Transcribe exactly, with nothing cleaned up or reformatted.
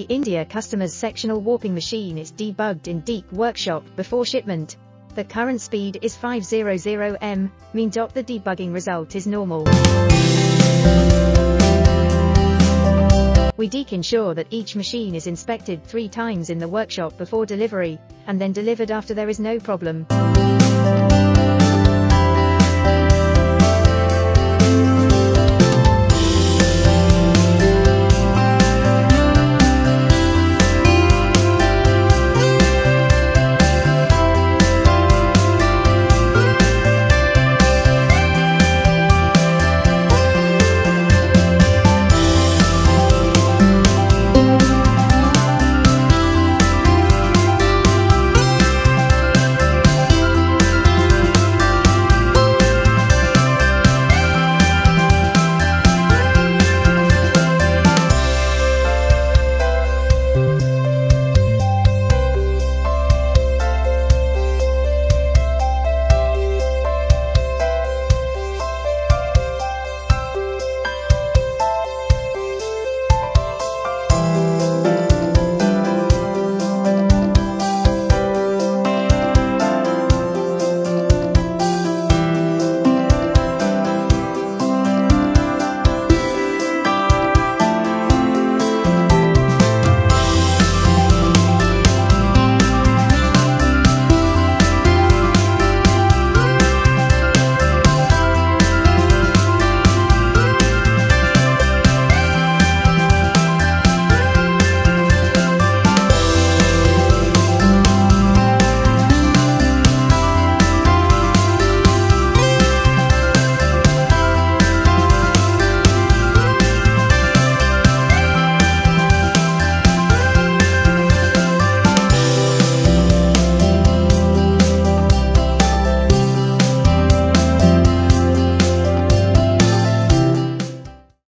The India customer's sectional warping machine is debugged in DEKE workshop before shipment. The current speed is five hundred meters, min.The. The debugging result is normal. We DEKE ensure that each machine is inspected three times in the workshop before delivery, and then delivered after there is no problem.